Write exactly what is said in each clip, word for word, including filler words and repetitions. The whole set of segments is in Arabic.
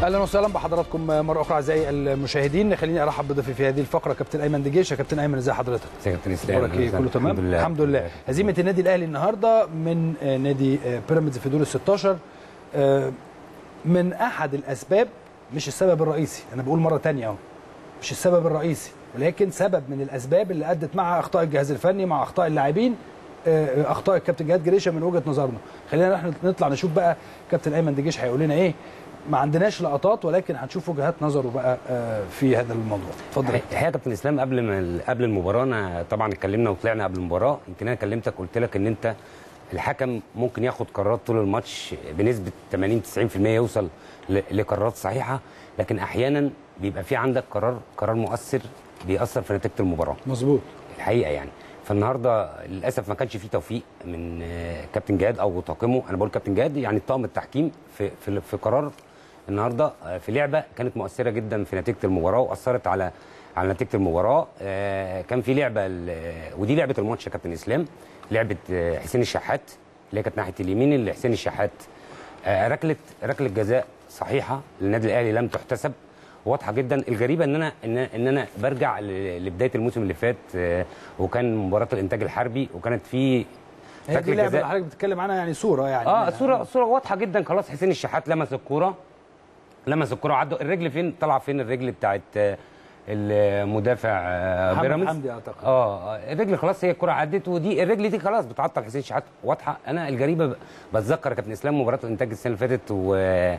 اهلا وسهلا بحضراتكم مره اخرى اعزائي المشاهدين. خليني ارحب بضيفي في هذه الفقره كابتن ايمن دجيشه. كابتن ايمن ازي حضرتك؟ ازيك يا كابتن اسلام؟ ايه كله تمام؟ الحمد لله. الحمد لله. هزيمه النادي الاهلي النهارده من نادي بيراميدز في دور ال ستاشر من احد الاسباب، مش السبب الرئيسي، انا بقول مره ثانيه اهو، مش السبب الرئيسي، ولكن سبب من الاسباب اللي ادت مع اخطاء الجهاز الفني، مع اخطاء اللاعبين، اخطاء الكابتن جهاد جريشه من وجهه نظرنا. خلينا احنا نطلع نشوف بقى كابتن ايمن دجيشه هيقول لنا ايه. ما عندناش لقطات ولكن هنشوف وجهات نظره بقى في هذا الموضوع. اتفضل. الحقيقه يا كابتن اسلام قبل ما قبل المباراه انا طبعا اتكلمنا وطلعنا قبل المباراه، يمكن انا كلمتك قلت لك ان انت الحكم ممكن ياخد قرارات طول الماتش بنسبه ثمانين تسعين في المية يوصل لقرارات صحيحه، لكن احيانا بيبقى في عندك قرار قرار مؤثر بيأثر في نتيجه المباراه. مظبوط. الحقيقه يعني فالنهارده للاسف ما كانش فيه توفيق من كابتن جهاد او طاقمه، انا بقول كابتن جهاد يعني طاقم التحكيم في في, في قرار النهارده في لعبه كانت مؤثره جدا في نتيجه المباراه واثرت على على نتيجه المباراه. كان في لعبه ودي لعبه الماتش يا كابتن اسلام، لعبه حسين الشحات اللي هي كانت ناحيه اليمين، اللي حسين الشحات ركله ركله جزاء صحيحه للنادي الاهلي لم تحتسب، واضحه جدا. الغريبه ان انا ان, إن انا برجع لبدايه الموسم اللي فات وكان مباراه الانتاج الحربي وكانت في هي دي اللعبه اللي حضرتك بتتكلم عنها، يعني صوره يعني اه صوره صوره واضحه جدا. خلاص حسين الشحات لمس الكوره لمس الكوره عدى الرجل فين، طلع فين الرجل بتاعت المدافع بيراميدز حمدي اعتقد. اه الرجل خلاص هي الكوره عدت، ودي الرجل دي خلاص بتعطل حسين الشحات واضحه. انا الغريبه بتذكر يا كابتن اسلام مباراه الانتاج السنه اللي فاتت، و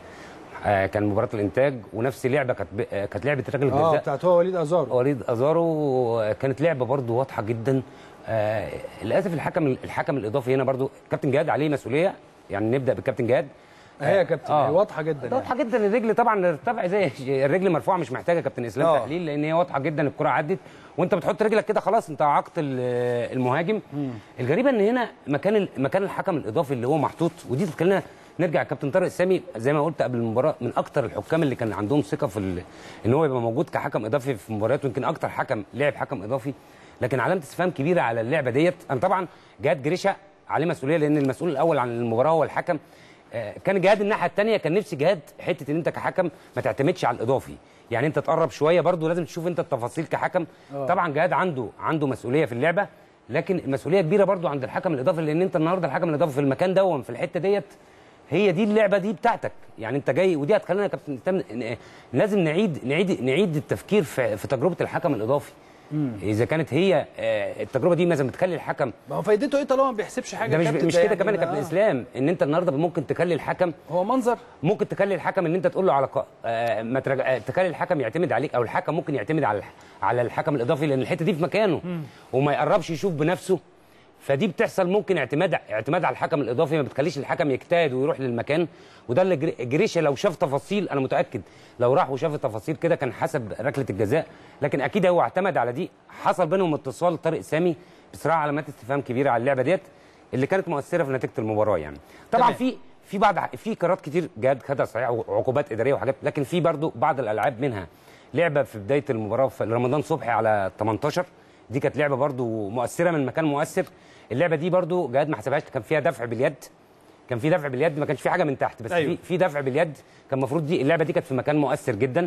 كان مباراه الانتاج ونفس لعبه كانت كانت لعبه ركله الجزاء اه بتاعت هو وليد ازارو وليد ازارو كانت لعبه برده واضحه جدا. آه للاسف الحكم الحكم الاضافي هنا برده كابتن جهاد عليه مسؤوليه، يعني نبدا بالكابتن جهاد. هي يا كابتن آه. واضحه جدا واضحه يعني. جدا الرجل طبعا ارتفع زي الرجل مرفوعه، مش محتاجه كابتن اسلام أوه. تحليل، لان هي واضحه جدا الكره عدت وانت بتحط رجلك كده خلاص انت عاقت المهاجم. مم. الغريبه ان هنا مكان مكان الحكم الاضافي اللي هو محطوط، ودي تخلينا نرجع كابتن طارق السامي زي ما قلت قبل المباراه من اكتر الحكام اللي كان عندهم ثقه في ان هو يبقى موجود كحكم اضافي في مباريات، ويمكن اكتر حكم لعب حكم اضافي، لكن علامه استفهام كبيره على اللعبه ديت. انا طبعا جهاد جريشه عليه مسؤوليه لان المسؤول الاول عن المباراه هو الحكم. كان جهاد الناحيه الثانيه كان نفسي جهاد حته ان انت كحكم ما تعتمدش على الاضافي، يعني انت تقرب شويه برده لازم تشوف انت التفاصيل كحكم. أوه. طبعا جهاد عنده عنده مسؤوليه في اللعبه، لكن المسؤوليه كبيره برده عند الحكم الاضافي، لان انت النهارده الحكم الاضافي في المكان ده في الحته ديت هي دي اللعبه دي بتاعتك، يعني انت جاي ودي هتخلينا كابتن لازم نعيد نعيد نعيد التفكير في, في تجربه الحكم الاضافي. مم. اذا كانت هي التجربه دي لازم تخلي الحكم، ما هو فايدته ايه طالما ما بيحسبش حاجه؟ ده مش مش كده كمان يا كابتن اسلام، ان انت النهارده ممكن تخلي الحكم هو منظر، ممكن تخلي الحكم ان انت تقول له على آه ما ترجع... تخلي الحكم يعتمد عليك، او الحكم ممكن يعتمد على على الحكم الاضافي لان الحته دي في مكانه. مم. وما يقربش يشوف بنفسه، فدي بتحصل ممكن اعتماد اعتماد على الحكم الاضافي، ما بتخليش الحكم يجتهد ويروح للمكان. وده اللي جريشه لو شاف تفاصيل، انا متاكد لو راح وشاف التفاصيل كده كان حسب ركله الجزاء، لكن اكيد هو اعتمد على دي. حصل بينهم اتصال طارق سامي، بصراحه علامات استفهام كبيره على اللعبه ديت اللي كانت مؤثره في نتيجه المباراه. يعني طبعا في في بعض في قرارات كتير جهاد خدها صحيح وعقوبات اداريه وحاجات، لكن في برضو بعض الالعاب منها لعبه في بدايه المباراه في رمضان صبحي على تمنتاشر، دي كانت لعبه برضو مؤثره من مكان مؤثر. اللعبه دي برضو جهاد ما حسبهاش، كان فيها دفع باليد، كان في دفع باليد ما كانش في حاجه من تحت، بس أيوه. في في دفع باليد كان المفروض دي اللعبه دي كانت في مكان مؤثر جدا.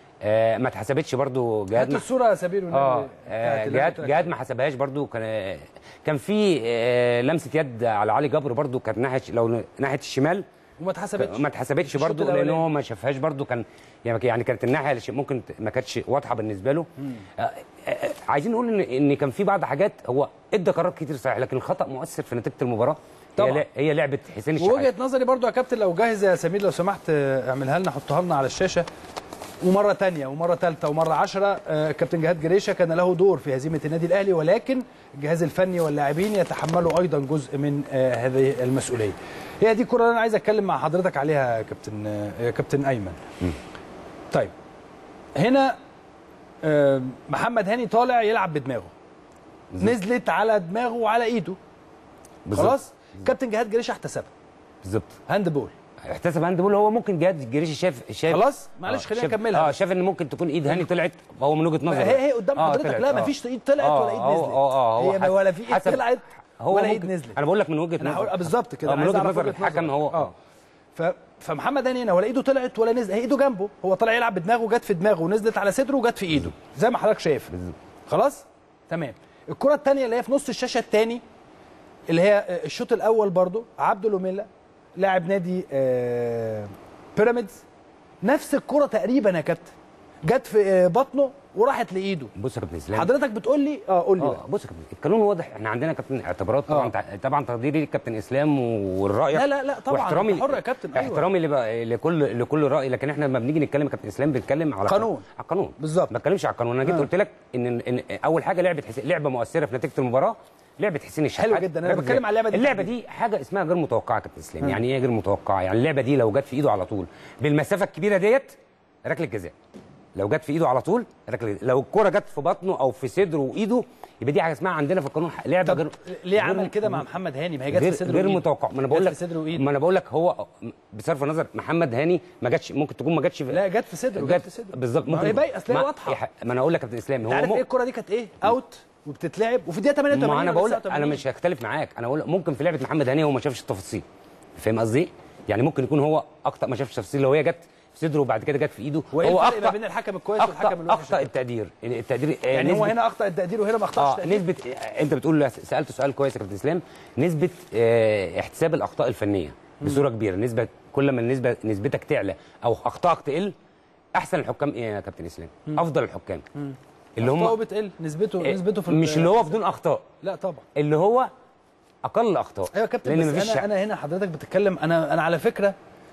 آه ما اتحسبتش برضو جهاد. هات الصوره يا سمير. اه, آه جهاد جهاد ما حسبهاش برضو. كان كان في آه لمسه يد على علي جبر برضو كانت ناحيه لو ناحيه الشمال وما اتحسبتش ما اتحسبتش برضو لان هو ما شافهاش برضو. كان يعني كانت الناحيه ممكن ما كانتش واضحه بالنسبه له. آه آه آه عايزين نقول ان ان كان في بعض حاجات هو ادى قرارات كتير صحيح، لكن الخطا مؤثر في نتيجه المباراه. طبعا هي, هي لعبه حسين الشحات. وجهه نظري برضو يا كابتن لو جاهز يا سمير لو سمحت اعملها لنا، حطها لنا على الشاشه. ومره ثانيه ومره ثالثه ومره عشرة كابتن جهاد جريشه كان له دور في هزيمه النادي الاهلي، ولكن الجهاز الفني واللاعبين يتحملوا ايضا جزء من هذه المسؤوليه. هي دي الكره اللي انا عايز اتكلم مع حضرتك عليها يا كابتن يا كابتن ايمن. م. طيب هنا محمد هاني طالع يلعب بدماغه، نزلت على دماغه وعلى ايده بالزبط. خلاص كابتن جهاد جريشه احتسبها بالظبط هاند بول، احتسب هاند بول. هو ممكن جهاد جريشه شاف شاف خلاص معلش خلينا نكملها. اه شاف ان ممكن تكون ايد هاني طلعت، هو من وجهه نظره هي هي قدام حضرتك. آه لا ما فيش ايد طلعت ولا ايد نزلت. اه اه هي ولا في ايد طلعت ولا ايد نزلت. انا بقول لك من وجهه نظره بالظبط كده من وجهه نظر الحكم هو اه ف فمحمد هاني هنا ولا ايده طلعت ولا نزل، هي ايده جنبه، هو طلع يلعب بدماغه، جت في دماغه ونزلت على صدره وجت في ايده زي ما حضرتك شايف. خلاص تمام. الكره الثانيه اللي هي في نص الشاشه الثاني اللي هي الشوط الاول برضو، عبده لوميلا لاعب نادي آه بيراميدز، نفس الكره تقريبا يا كابتن، جت في بطنه وراحت لايده. بص يا كابتن اسلام، حضرتك بتقول لي اه قول لي اه بص يا كابتن، القانون واضح، احنا عندنا كابتن اعتبارات طبعا آه. طبعا تقديري للكابتن اسلام والراي، لا لا لا طبعا واحترامي حر يا كابتن. أيوة. احترامي لكل لكل راي، لكن احنا لما بنيجي نتكلم يا كابتن اسلام بنتكلم على قانون، على القانون بالظبط، ما بتكلمش على القانون. انا جيت آه. قلت لك ان, إن اول حاجه لعبه حسين، لعبه مؤثره في نتيجه المباراه، لعبه حسين الشحات. حلو جدا. انا بتكلم على اللعبه دي. اللعبه دي حاجه اسمها غير متوقعه يا كابتن اسلام. يعني ايه غير متوقعه؟ يعني اللعبه دي لو جت في ايده على طول بالمسافه الكبيره ديت ركله جزاء، لو جت في ايده على طول ركله، لو الكره جت في بطنه او في صدره وايده يبقى دي حاجه اسمها عندنا في القانون لعبه غير. ليه عمل كده مع محمد هاني؟ ما هي جت في صدره غير متوقع. ما انا بقول لك ما انا بقول لك هو بصرف النظر محمد هاني ما جاتش، ممكن تكون ما جاتش في... لا جت في صدره، جت في صدره بالظبط. ما هي باين، اصل هي واضحه. ما انا اقول لك يا كابتن اسلام، هو عارف ايه الكره دي كانت ايه؟ اوت وبتتلعب وفي الدقيقه ثمانية وثمانين. ما انا بقول لك انا مش هختلف معاك، انا بقول ممكن في لعبه محمد هاني هو ما شافش التفاصيل، فاهم قصدي؟ يعني ممكن يكون هو اخطا ما شافش التفاصيل، لو هي جت في صدره وبعد كده جت في ايده. هو اخطا ما بين الحكم الكويس والحكم الوحش. اخطا التقدير التقدير يعني هو هنا اخطا التقدير وهنا ما اخطاش. اه نسبه، انت بتقول سالته سؤال كويس يا كابتن اسلام، نسبه اه احتساب الاخطاء الفنيه بصوره كبيره، نسبه كل ما النسبه نسبتك تعلى او اخطائك تقل، احسن الحكام ايه يا كابتن اسلام؟ مم. افضل الحكام مم. اللي هم اخطاؤه بتقل، نسبته إيه نسبته في مش اللي هو بدون اخطاء، لا طبعا اللي هو اقل اخطاء. ايوه يا كابتن، بس انا انا هنا حضرتك بتتكلم، انا انا على فكره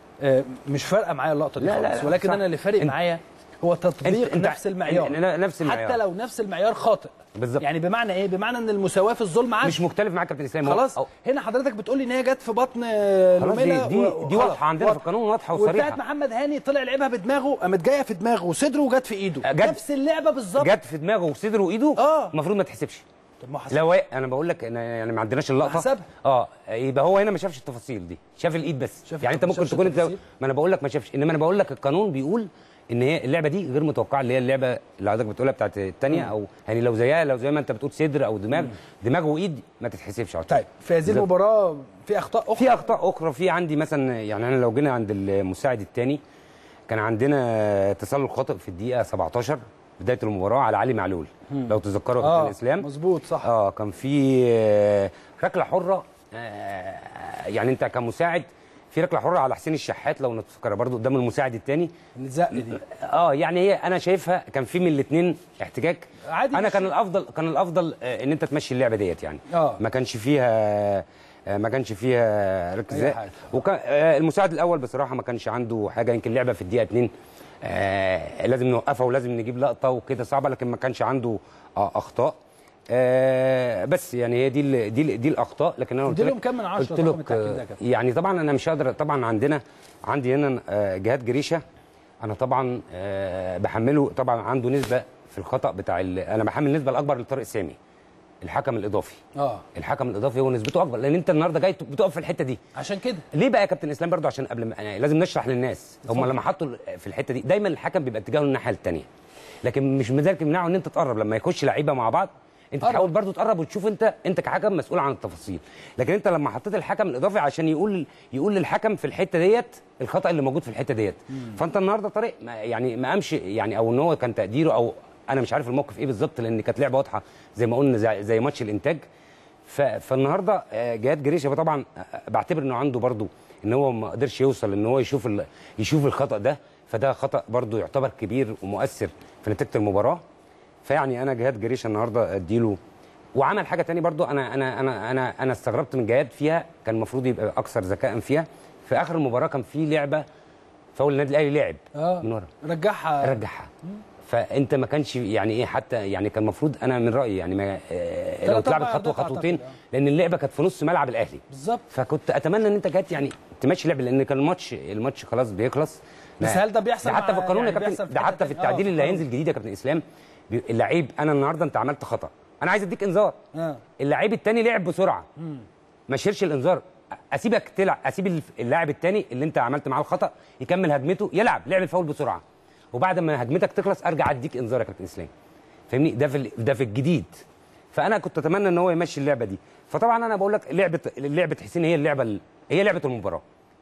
مش فارقه معايا اللقطه دي لا خالص، لا لا ولكن صح. انا اللي فارق معايا هو تطبيق انت نفس المعيار. انت نفس المعيار حتى لو نفس المعيار خاطئ بالظبط. يعني بمعنى ايه؟ بمعنى ان المساواه في الظلم عادي. مش مختلف معاك يا كابتن اسلام خلاص. أو هنا حضرتك بتقول لي ان هي جت في بطن لوميلا، دي دي, دي واضحه عندنا في القانون، واضحه وصريحه. وبتاعت محمد هاني طلع لعبها بدماغه، قامت جايه في دماغه وصدره وجت في ايده، نفس اللعبه بالظبط، جت في دماغه وصدره وايده. اه المفروض ما تحسبش. طب ما حسب. لو انا بقول لك يعني ما عندناش اللقطه حسبها. اه يبقى هو هنا ما شافش التفاصيل دي، شاف الايد بس. يعني انت ممكن تكون انت، ما انا بقول لك ما شافش، انما انا بقول لك القانون بيقول ان هي اللعبه دي غير متوقعه، اللي هي اللعبه اللي حضرتك بتقولها بتاعت الثانيه، او يعني لو زيها لو زي ما انت بتقول صدر او دماغ، دماغ وايد ما تتحسبش على طول. طيب في هذه المباراه في اخطاء اخرى؟ في اخطاء اخرى، في عندي مثلا يعني انا لو جينا عند المساعد الثاني كان عندنا تسلل خاطئ في الدقيقه سبعتاشر بدايه المباراه على علي معلول. مم. لو تذكروا آه كابتن اسلام مظبوط صح. اه كان في ركله حره، آه يعني انت كمساعد في ركله حره على حسين الشحات لو نتذكر برضو قدام المساعد الثاني الزق دي. اه يعني هي انا شايفها كان في من الاثنين احتكاك عادي. انا كان الافضل كان الافضل آه ان انت تمشي اللعبه ديت يعني. آه. ما كانش فيها ما كانش فيها ركزه، وكان آه المساعد الاول بصراحه ما كانش عنده حاجه، يمكن لعبه في الدقيقه اتنين آه لازم نوقفها ولازم نجيب لقطه وكده صعبه، لكن ما كانش عنده آه اخطاء. آه بس يعني هي دي ال دي ال دي الاخطاء. لكن انا قلت لك كم من عشرة قلت لك يعني طبعا انا مش قادر، طبعا عندنا عندي هنا آه جهاد جريشه، انا طبعا آه بحمله طبعا عنده نسبه في الخطا بتاع، انا بحمل النسبه الاكبر لطارق سامي الحكم الاضافي. اه الحكم الاضافي هو نسبته اكبر، لان انت النهارده جاي بتقف في الحته دي. عشان كده ليه بقى يا كابتن اسلام برضو؟ عشان قبل ما يعني لازم نشرح للناس، هم لما حطوا في الحته دي دايما الحكم بيبقى اتجاهه الناحيه الثانيه، لكن مش من ذلك يمنعه ان انت تقرب لما يخش لعيبه مع بعض، انت تحاول برضو تقرب وتشوف انت انت كحكم مسؤول عن التفاصيل. لكن انت لما حطيت الحكم الاضافي عشان يقول يقول للحكم في الحته ديت الخطا اللي موجود في الحته ديت، فانت النهارده طارق يعني ما قامش يعني، او ان هو كان تقديره، او انا مش عارف الموقف ايه بالظبط، لان كانت لعبه واضحه زي ما قلنا زي, زي ماتش الانتاج. فالنهارده جهاد جريشه طبعا بعتبر انه عنده برضو ان هو ما قدرش يوصل ان هو يشوف يشوف الخطا ده، فده خطا برضو يعتبر كبير ومؤثر في نتيجه المباراه. فيعني انا جهاد جريشه النهارده اديله. وعمل حاجه ثانيه برضو انا انا انا انا انا استغربت من جهاد فيها، كان المفروض يبقى اكثر ذكاء فيها. في اخر المباراه كان في لعبه فاول النادي الاهلي لعب آه. من ورا رجعها رجعها فانت ما كانش يعني ايه حتى يعني كان المفروض انا من رايي يعني ما آه لو اتلعبت خطوه خطوتين، لان اللعبه كانت في نص ملعب الاهلي بالظبط، فكنت اتمنى ان انت كانت يعني تمشي لعب، لان كان الماتش الماتش خلاص بيخلص. بس هل ده بيحصل؟ ده حتى في القانون يعني يا كابتن، ده حتى في التعديل اللي هينزل جديد يا كابتن اسلام، اللعيب انا النهارده انت عملت خطا انا عايز اديك انذار، آه. اللعيب الثاني لعب بسرعه مم. ما شيرش الانذار، اسيبك تلعب، اسيب اللاعب الثاني اللي انت عملت معاه الخطا يكمل هجمته يلعب لعب الفاول بسرعه، وبعد ما هجمتك تخلص ارجع اديك انذار يا كابتن اسلام، فاهمني؟ ده في ده في الجديد. فانا كنت اتمنى ان هو يمشي اللعبه دي. فطبعا انا بقول لك لعبه لعبه حسين هي اللعبه هي لعبه المباراه،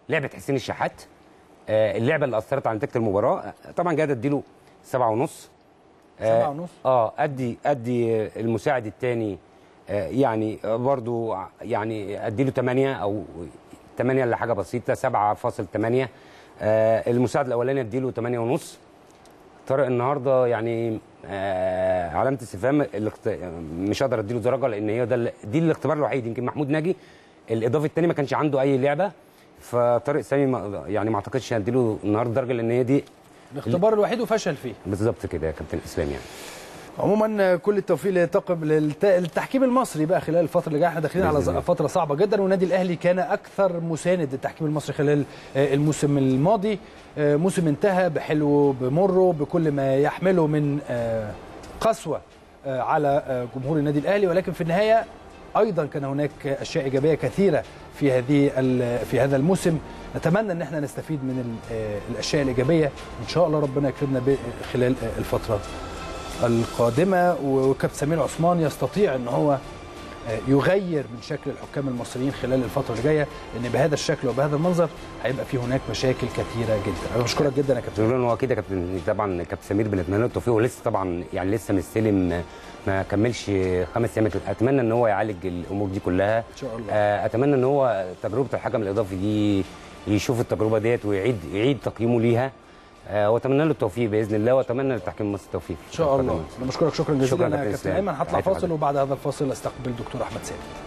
لعبه حسين الشحات، آه اللعبه اللي اثرت على نتيجه المباراه. طبعا جاد اديله سبعة ونص. سبعة ونص اه ادي ادي المساعد الثاني آه يعني برضو يعني اديله ثمانية او ثمانية الا حاجه بسيطه، سبعة فاصلة ثمانية. آه المساعد الاولاني اديله ثمانية ونص. طارق النهارده يعني آه علامه استفهام، الاخت... مش هقدر اديله درجه لان هي ده دي الاختبار الوحيد. يمكن محمود ناجي الاضافي الثاني ما كانش عنده اي لعبه، فطارق سامي ما يعني ما اعتقدش هديله النهارده درجه لان هي دي الاختبار الوحيد وفشل فيه. بالظبط كده يا كابتن اسلام. يعني عموما كل التوفيق لطاقم للتحكيم المصري بقى خلال الفتره اللي جايه. احنا داخلين على فتره صعبه جدا، والنادي الاهلي كان اكثر مساند للتحكيم المصري خلال الموسم الماضي. موسم انتهى بحلو بمره بكل ما يحمله من قسوه على جمهور النادي الاهلي، ولكن في النهايه ايضا كان هناك اشياء ايجابيه كثيره في هذه في هذا الموسم. نتمنى ان احنا نستفيد من الاشياء الايجابيه ان شاء الله، ربنا يكرمنا خلال الفتره القادمه. وكابتن سمير عثمان يستطيع ان هو يغير من شكل الحكام المصريين خلال الفتره اللي جايه، لان بهذا الشكل وبهذا المنظر هيبقى في هناك مشاكل كثيره جدا. انا بشكرك جدا يا كابتن. هو كده كابتن، طبعا كابتن سمير بنتمنى له التوفيق، ولسه طبعا يعني لسه مستلم ما كملش خمس ايام. اتمنى ان هو يعالج الامور دي كلها ان شاء الله. اتمنى ان هو تجربه الحكم الاضافي دي يشوف التجربه ديت ويعيد يعيد تقييمه ليها، واتمنى له التوفيق باذن الله، واتمنى للتحكيم المصري التوفيق ان شاء الله. انا بشكرك شكرا جزيلا يا كابتن ايمن. هطلع فاصل، وبعد هذا الفاصل استقبل دكتور احمد سامي.